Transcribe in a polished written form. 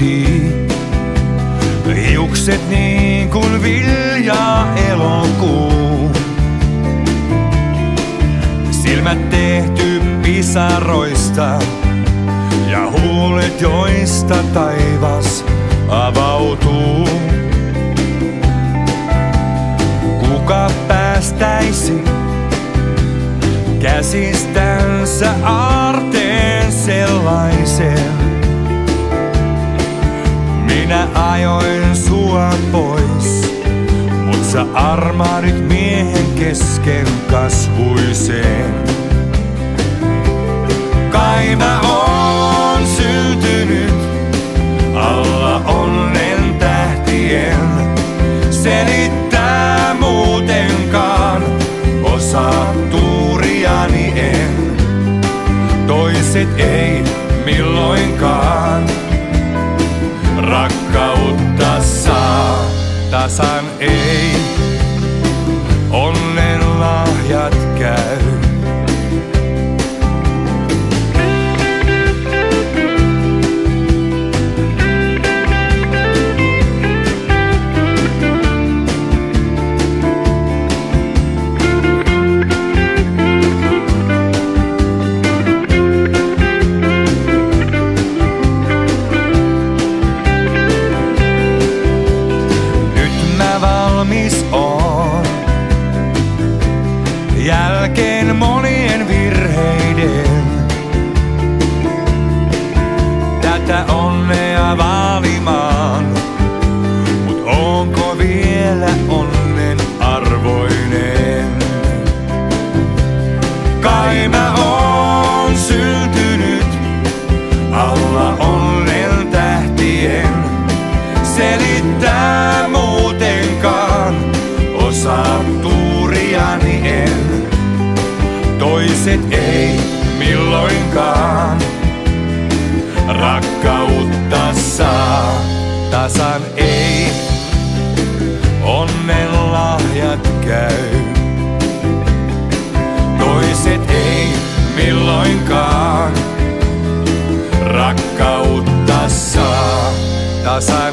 tahtii. Hiukset niin kuin vilja elokuu. Silmät tehty pisaroista ja huulet, joista taivas avautuu. Kuka päästäisi käsistänsä aarteen sellaisen? Minä ajoin sua pois, mut sä armahdit miehen kesken kasvuiseen. Kai mä oon syntynyt alla onnen tähtien. Selittää muutenkaan, osaa tuuriani en. Toiset ei milloinkaan. Rakkautta saa, tasan ei. Onnen lahjat käy. Valmis on jälkeen monien virheiden tätä onnea vaalimaan, mut onko vielä onnen arvoinen? Kai mä oon syntynyt alla onnen tähtien. Selittää muutenkaan, osaa tuuriani en. Toiset ei milloinkaan. Rakkautta saa, tasan ei. Onnen lahjat käy. Toiset ei milloinkaan. Rakkautta saa, tasan